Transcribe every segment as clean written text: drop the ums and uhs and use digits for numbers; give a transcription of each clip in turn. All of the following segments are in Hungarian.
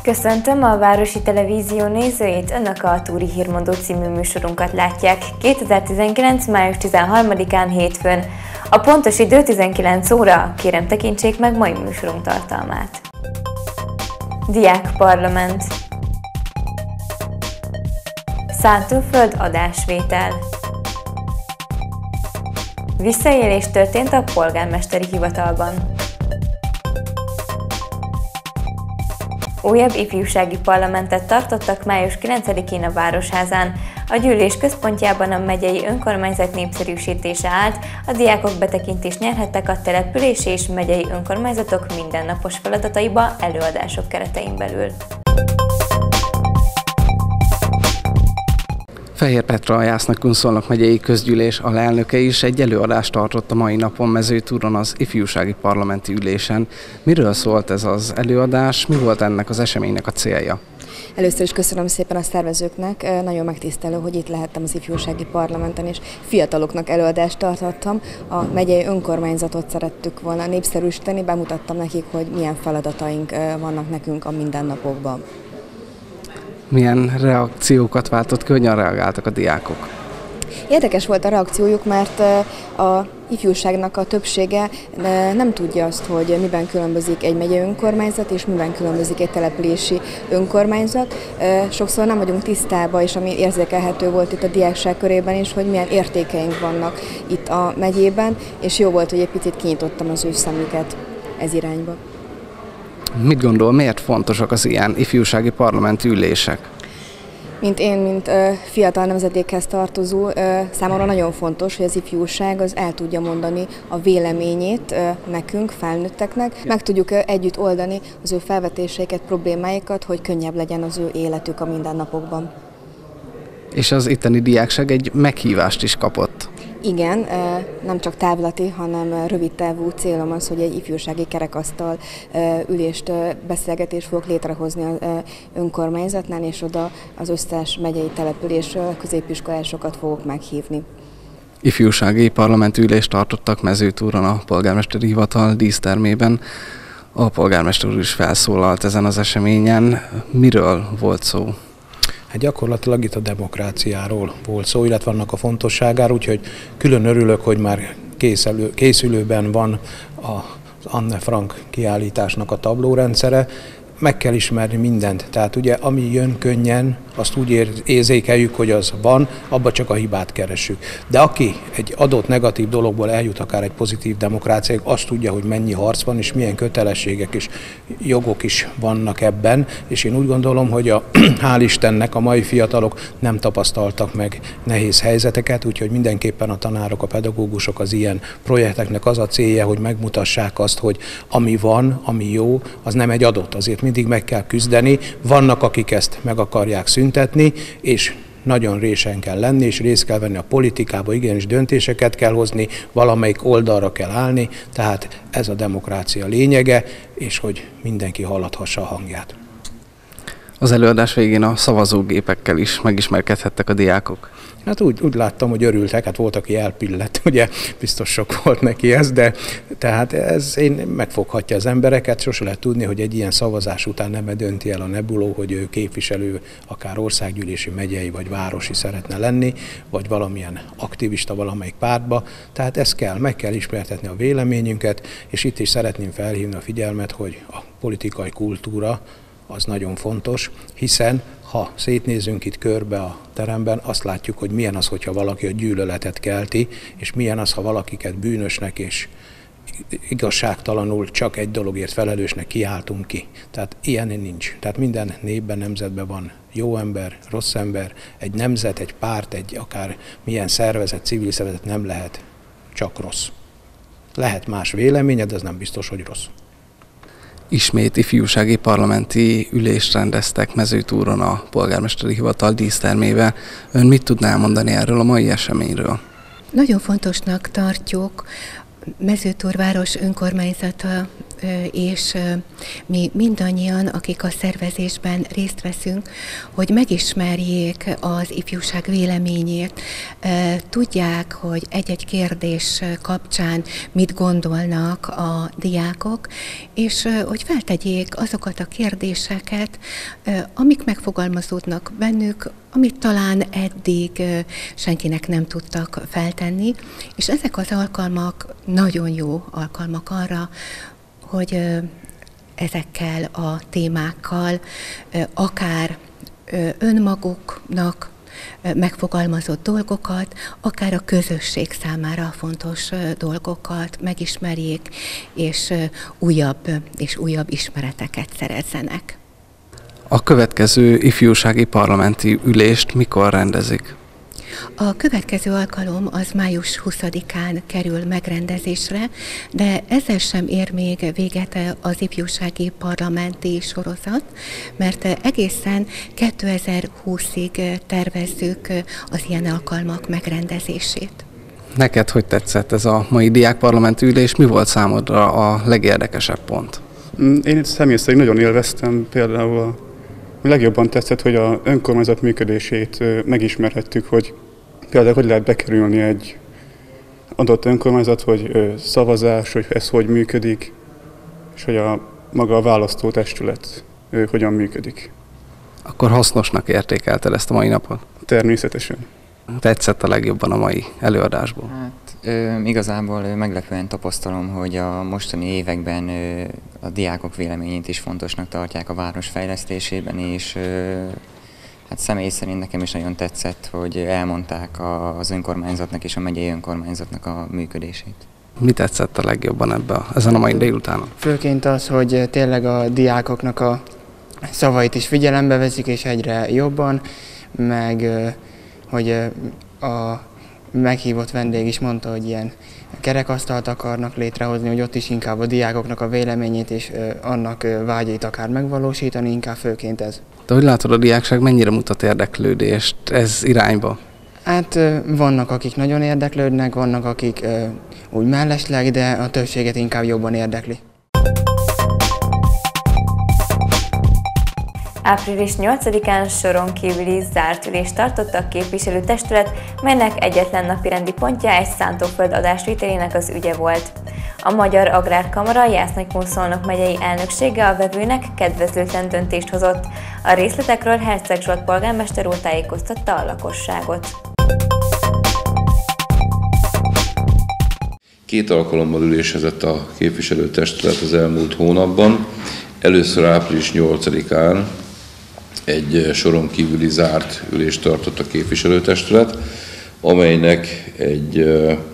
Köszöntöm a Városi Televízió nézőit, Önök a Túri Hírmondó című műsorunkat látják 2019. május 13-án hétfőn. A pontos idő 19 óra, kérem tekintsék meg mai műsorunk tartalmát. Diákparlament. Szántóföld adásvétel. Visszaélés történt a polgármesteri hivatalban. Újabb ifjúsági parlamentet tartottak május 9-én a Városházán. A gyűlés központjában a megyei önkormányzat népszerűsítése állt, a diákok betekintést nyerhettek a települési és megyei önkormányzatok mindennapos feladataiba előadások keretein belül. Fehér Petra, a Jásznak-Kunszolnok megyei közgyűlés alelnöke is egy előadást tartott a mai napon Mezőtúron az ifjúsági parlamenti ülésen. Miről szólt ez az előadás, mi volt ennek az eseménynek a célja? Először is köszönöm szépen a szervezőknek, nagyon megtisztelő, hogy itt lehettem az ifjúsági parlamenten, és fiataloknak előadást tartottam. A megyei önkormányzatot szerettük volna népszerűsíteni, bemutattam nekik, hogy milyen feladataink vannak nekünk a mindennapokban. Milyen reakciókat váltott ki, hogyan reagáltak a diákok? Érdekes volt a reakciójuk, mert a ifjúságnak a többsége nem tudja azt, hogy miben különbözik egy megyei önkormányzat, és miben különbözik egy települési önkormányzat. Sokszor nem vagyunk tisztában, és ami érzékelhető volt itt a diákság körében is, hogy milyen értékeink vannak itt a megyében, és jó volt, hogy egy picit kinyitottam az ő szemüket ez irányba. Mit gondol, miért fontosak az ilyen ifjúsági parlamenti ülések? Mint fiatal nemzedékhez tartozó, számomra nagyon fontos, hogy az ifjúság az el tudja mondani a véleményét nekünk, felnőtteknek. Meg tudjuk együtt oldani az ő felvetéseiket, problémáikat, hogy könnyebb legyen az ő életük a mindennapokban. És az itteni diákság egy meghívást is kapott. Igen, nem csak távlati, hanem rövid távú célom az, hogy egy ifjúsági kerekasztal ülést, beszélgetést fogok létrehozni az önkormányzatnál, és oda az összes megyei település középiskolásokat fogok meghívni. Ifjúsági parlamenti ülést tartottak Mezőtúron a polgármesteri hivatal dísztermében. A polgármester úr is felszólalt ezen az eseményen. Miről volt szó? Hát gyakorlatilag itt a demokráciáról volt szó, illetve annak a fontosságáról, úgyhogy külön örülök, hogy már készülőben van az Anne Frank kiállításnak a tablórendszere. Meg kell ismerni mindent, tehát ugye ami jön könnyen, azt úgy érzékeljük, hogy az van, abba csak a hibát keressük. De aki egy adott negatív dologból eljut akár egy pozitív demokráciáig, azt tudja, hogy mennyi harc van, és milyen kötelességek és jogok is vannak ebben, és én úgy gondolom, hogy hál' Istennek a mai fiatalok nem tapasztaltak meg nehéz helyzeteket, úgyhogy mindenképpen a tanárok, a pedagógusok az ilyen projekteknek az a célja, hogy megmutassák azt, hogy ami van, ami jó, az nem egy adott, azért mindig meg kell küzdeni, vannak, akik ezt meg akarják szüntetni, és nagyon résen kell lenni, és részt kell venni a politikába, igenis döntéseket kell hozni, valamelyik oldalra kell állni, tehát ez a demokrácia lényege, és hogy mindenki hallathassa a hangját. Az előadás végén a szavazógépekkel is megismerkedhettek a diákok. Hát úgy láttam, hogy örültek, hát volt, aki elpillett, ugye biztos sok volt neki ez, de tehát ez megfoghatja az embereket, sose lehet tudni, hogy egy ilyen szavazás után nem dönti el a nebuló, hogy ő képviselő, akár országgyűlési, megyei vagy városi szeretne lenni, vagy valamilyen aktivista valamelyik pártba, tehát ez kell, meg kell ismertetni a véleményünket, és itt is szeretném felhívni a figyelmet, hogy a politikai kultúra az nagyon fontos, hiszen ha szétnézünk itt körbe a teremben, azt látjuk, hogy milyen az, hogyha valaki a gyűlöletet kelti, és milyen az, ha valakiket bűnösnek és igazságtalanul csak egy dologért felelősnek kiáltunk ki. Tehát ilyen nincs. Tehát minden népben, nemzetben van jó ember, rossz ember, egy nemzet, egy párt, egy akár milyen szervezet, civil szervezet nem lehet csak rossz. Lehet más véleményed, de az nem biztos, hogy rossz. Ismét ifjúsági parlamenti ülést rendeztek Mezőtúron a polgármesteri hivatal dísztermébe. Ön mit tudná elmondani erről a mai eseményről? Nagyon fontosnak tartjuk Mezőtúr város önkormányzata és mi mindannyian, akik a szervezésben részt veszünk, hogy megismerjék az ifjúság véleményét, tudják, hogy egy-egy kérdés kapcsán mit gondolnak a diákok, és hogy feltegyék azokat a kérdéseket, amik megfogalmazódnak bennük, amit talán eddig senkinek nem tudtak feltenni, és ezek az alkalmak nagyon jó alkalmak arra, hogy ezekkel a témákkal akár önmaguknak megfogalmazott dolgokat, akár a közösség számára fontos dolgokat megismerjék, és újabb ismereteket szerezzenek. A következő ifjúsági parlamenti ülést mikor rendezik? A következő alkalom az május 20-án kerül megrendezésre, de ezzel sem ér még véget az ifjúsági parlamenti sorozat, mert egészen 2020-ig tervezzük az ilyen alkalmak megrendezését. Neked hogy tetszett ez a mai diákparlamenti ülés? Mi volt számodra a legérdekesebb pont? Én személy szerint nagyon élveztem, például legjobban tetszett, hogy az önkormányzat működését megismerhettük, hogy például hogy lehet bekerülni egy adott önkormányzat, hogy szavazás, hogy ez hogy működik, és hogy maga a választótestület hogyan működik. Akkor hasznosnak értékelted ezt a mai napot? Természetesen. Tetszett a legjobban a mai előadásból? Igazából meglepően tapasztalom, hogy a mostani években a diákok véleményét is fontosnak tartják a város fejlesztésében, és hát személy szerint nekem is nagyon tetszett, hogy elmondták az önkormányzatnak és a megyei önkormányzatnak a működését. Mi tetszett a legjobban ezen a mai délutánon? Főként az, hogy tényleg a diákoknak a szavait is figyelembe veszik, és egyre jobban, meg hogy a meghívott vendég is mondta, hogy ilyen kerekasztalt akarnak létrehozni, hogy ott is inkább a diákoknak a véleményét és annak vágyait akár megvalósítani, inkább főként ez. De hogy látod, a diákság mennyire mutat érdeklődést ez irányba? Hát vannak, akik nagyon érdeklődnek, vannak, akik úgy mellesleg, de a többséget inkább jobban érdekli. Április 8-án soron kívüli zárt ülést tartott a képviselőtestület, melynek egyetlen napirendi pontja egy szántóföld adásvételének az ügye volt. A Magyar Agrárkamara Jász-Nagykun-Szolnok megyei elnöksége a vevőnek kedvezőtlen döntést hozott. A részletekről Herceg Zsolt polgármester úr tájékoztatta a lakosságot. 2 alkalommal ülésezett a képviselőtestület az elmúlt hónapban. Először április 8-án egy soron kívüli zárt ülést tartott a képviselőtestület, amelynek egy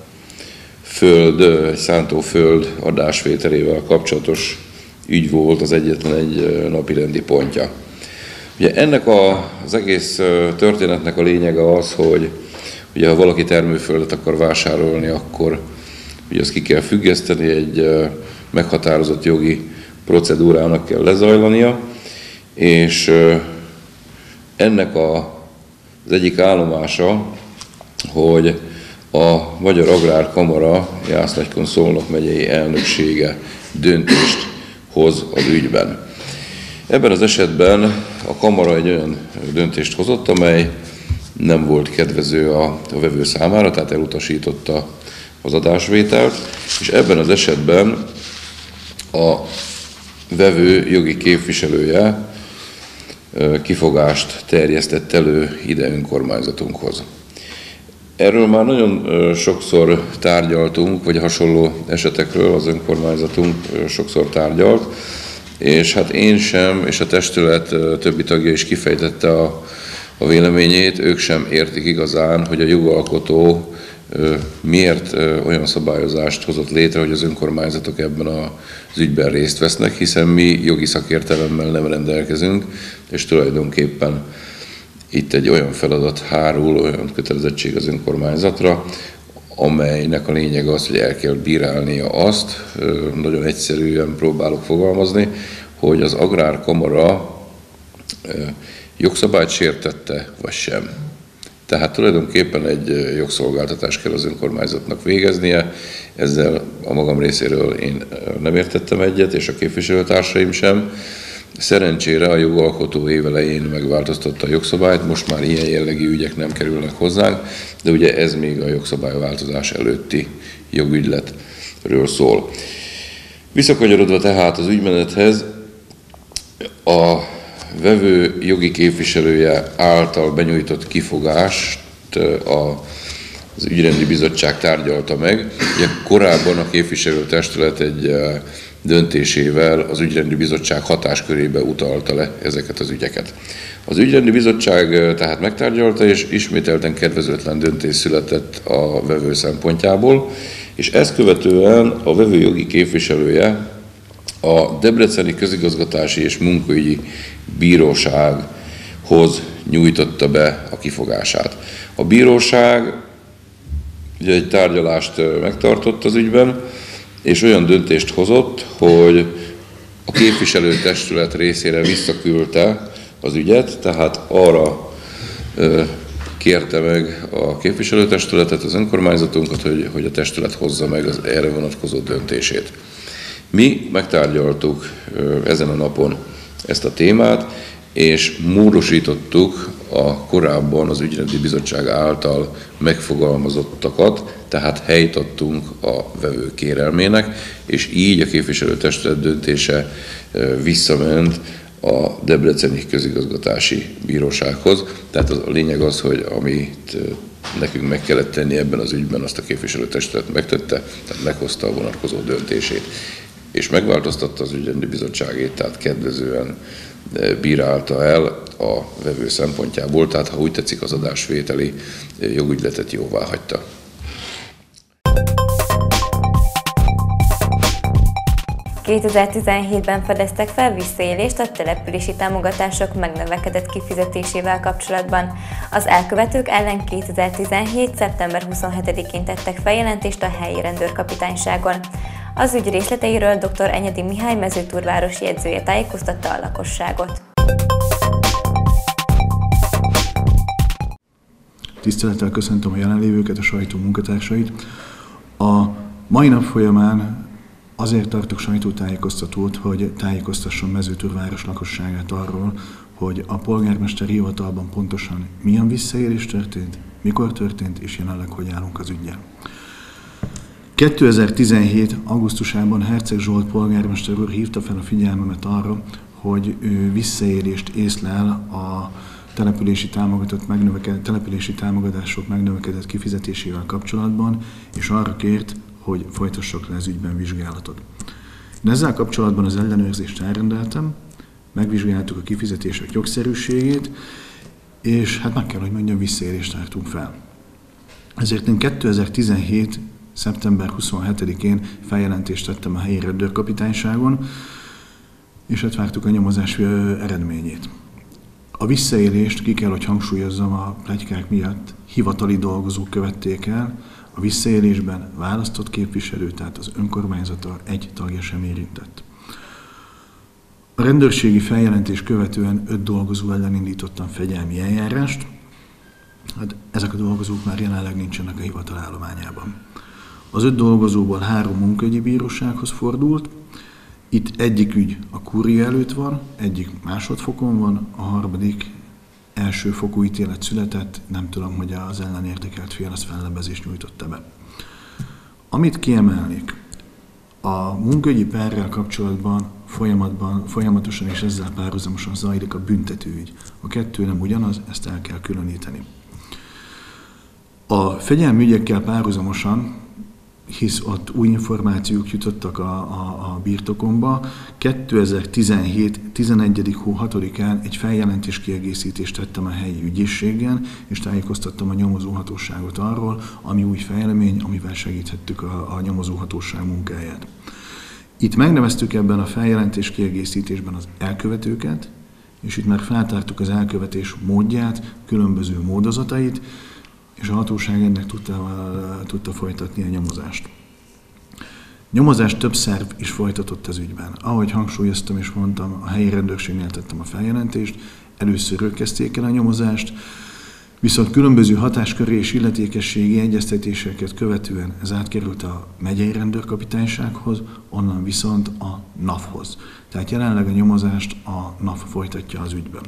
szántóföld adásvételével kapcsolatos ügy volt az egyetlen egy napirendi pontja. Ugye ennek az egész történetnek a lényege az, hogy ugye, ha valaki termőföldet akar vásárolni, akkor ugye azt ki kell függeszteni, egy meghatározott jogi procedúrának kell lezajlania, és ennek az egyik állomása, hogy a Magyar Agrárkamara Jász-Nagykun-Szolnok megyei elnöksége döntést hoz az ügyben. Ebben az esetben a kamara egy olyan döntést hozott, amely nem volt kedvező a vevő számára, tehát elutasította az adásvételt, és ebben az esetben a vevő jogi képviselője kifogást terjesztett elő ide önkormányzatunkhoz. Erről már nagyon sokszor tárgyaltunk, vagy hasonló esetekről az önkormányzatunk sokszor tárgyalt, és hát én sem, és a testület többi tagja is kifejtette a véleményét, ők sem értik igazán, hogy a jogalkotó miért olyan szabályozást hozott létre, hogy az önkormányzatok ebben az ügyben részt vesznek, hiszen mi jogi szakértelemmel nem rendelkezünk, és tulajdonképpen itt egy olyan feladat hárul, olyan kötelezettség az önkormányzatra, amelynek a lényege az, hogy el kell bírálnia azt, nagyon egyszerűen próbálok fogalmazni, hogy az Agrárkamara jogszabályt sértette, vagy sem. Tehát tulajdonképpen egy jogszolgáltatást kell az önkormányzatnak végeznie, ezzel a magam részéről én nem értettem egyet, és a képviselőtársaim sem. Szerencsére a jogalkotó évelején megváltoztatta a jogszabályt, most már ilyen jellegű ügyek nem kerülnek hozzánk, de ugye ez még a jogszabályváltozás előtti jogügyletről szól. Visszakanyarodva tehát az ügymenethez, a vevő jogi képviselője által benyújtott kifogást az ügyrendi bizottság tárgyalta meg. Ugye korábban a képviselőtestület egy döntésével az ügyrendi bizottság hatáskörébe utalta le ezeket az ügyeket. Az ügyrendi bizottság tehát megtárgyalta, és ismételten kedvezőtlen döntés született a vevő szempontjából, és ezt követően a vevő jogi képviselője a Debreceni Közigazgatási és Munkaügyi Bírósághoz nyújtotta be a kifogását. A bíróság ugye egy tárgyalást megtartott az ügyben, és olyan döntést hozott, hogy a képviselőtestület részére visszaküldte az ügyet, tehát arra kérte meg a képviselőtestületet, az önkormányzatunkat, hogy a testület hozza meg az erre vonatkozó döntését. Mi megtárgyaltuk ezen a napon ezt a témát, és módosítottuk a korábban az ügyrendi bizottság által megfogalmazottakat, tehát helyt adtunk a vevő kérelmének, és így a képviselőtestület döntése visszament a Debreceni Közigazgatási Bírósághoz. Tehát a lényeg az, hogy amit nekünk meg kellett tenni ebben az ügyben, azt a képviselőtestület megtette, tehát meghozta a vonatkozó döntését. És megváltoztatta az ügyrendi bizottságét, tehát kedvezően bírálta el a vevő szempontjából, tehát ha úgy tetszik, az adásvételi jogügyletet jóvá hagyta. ...2017-ben fedeztek fel visszaélést a települési támogatások megnövekedett kifizetésével kapcsolatban. Az elkövetők ellen 2017. szeptember 27-én tettek feljelentést a helyi rendőrkapitányságon. Az ügy részleteiről dr. Enyedi Mihály mezőtúrvárosi jegyzője tájékoztatta a lakosságot. Tisztelettel köszöntöm a jelenlévőket, a sajtó munkatársait. A mai nap folyamán azért tartok sajtótájékoztatót, hogy tájékoztasson Mezőtúrváros lakosságát arról, hogy a polgármesteri hivatalban pontosan milyen visszaélés történt, mikor történt, és jelenleg hogy állunk az üggyel. 2017. augusztusában Herceg Zsolt polgármester úr hívta fel a figyelmemet arra, hogy ő visszaélést észlel a települési támogatások megnövekedett kifizetésével kapcsolatban, és arra kért, hogy folytassak le az ügyben vizsgálatot. Én ezzel kapcsolatban az ellenőrzést elrendeltem, megvizsgáltuk a kifizetések jogszerűségét, és hát meg kell, hogy mondjam, visszaélést tártunk fel. Ezért én 2017. szeptember 27-én feljelentést tettem a helyi rendőrkapitányságon, és hát vártuk a nyomozás eredményét. A visszaélést, ki kell, hogy hangsúlyozzam, a pletykák miatt hivatali dolgozók követték el, a visszaélésben választott képviselő, tehát az önkormányzata egy tagja sem érintett. A rendőrségi feljelentés követően 5 dolgozó ellen indítottam fegyelmi eljárást. Hát ezek a dolgozók már jelenleg nincsenek a hivatal állományában. Az 5 dolgozóból 3 munkaügyi bírósághoz fordult. Itt egyik ügy a kúria előtt van, egyik másodfokon van, a harmadik elsőfokú ítélet született, nem tudom, hogy az ellenérdekelt fél az fellebbezést nyújtotta be. Amit kiemelnék, a munkaügyi perrel kapcsolatban folyamatosan és ezzel párhuzamosan zajlik a büntetőügy. A kettő nem ugyanaz, ezt el kell különíteni. A fegyelmi ügyekkel párhuzamosan, hisz ott új információk jutottak a birtokomba, 2017. 11. hó 6-án egy feljelentés kiegészítést tettem a helyi ügyészségen, és tájékoztattam a nyomozóhatóságot arról, ami új fejlemény, amivel segíthettük a nyomozóhatóság munkáját. Itt megneveztük ebben a feljelentés kiegészítésben az elkövetőket, és itt már feltártuk az elkövetés módját, különböző módozatait, és a hatóság ennek tudta folytatni a nyomozást. Nyomozást több szerv is folytatott az ügyben. Ahogy hangsúlyoztam és mondtam, a helyi rendőrségnél tettem a feljelentést, először ők kezdték el a nyomozást, Viszont különböző hatásköri és illetékességi egyeztetéseket követően ez átkerült a megyei rendőrkapitánysághoz, onnan viszont a NAV-hoz. Tehát jelenleg a nyomozást a NAV folytatja az ügyben.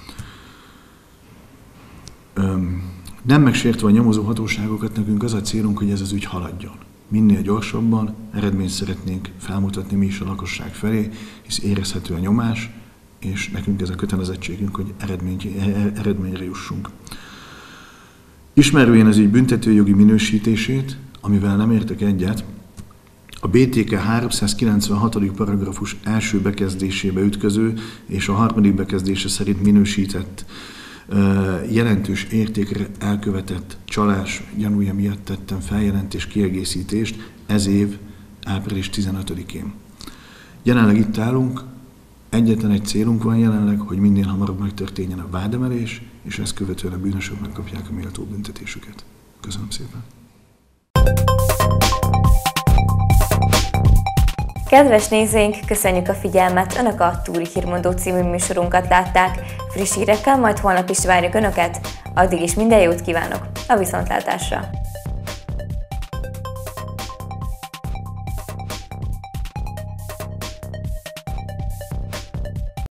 Nem megsértve a nyomozó hatóságokat, nekünk az a célunk, hogy ez az ügy haladjon. Minél gyorsabban eredményt szeretnénk felmutatni mi is a lakosság felé, hisz érezhető a nyomás, és nekünk ez a kötelezettségünk, hogy eredményre jussunk. Ismervén az ügy büntetőjogi minősítését, amivel nem értek egyet, a BTK 396. paragrafus első bekezdésébe ütköző és a harmadik bekezdése szerint minősített jelentős értékre elkövetett csalás gyanúja miatt tettem feljelentés kiegészítést ez év április 15-én. Jelenleg itt állunk, egyetlen egy célunk van jelenleg, hogy minél hamarabb megtörténjen a vádemelés, és ezt követően a bűnösök megkapják a méltó büntetésüket. Köszönöm szépen! Kedves nézőink, köszönjük a figyelmet! Önök a Túri Hírmondó című műsorunkat látták. Friss hírekkel majd holnap is várjuk Önöket. Addig is minden jót kívánok! A viszontlátásra!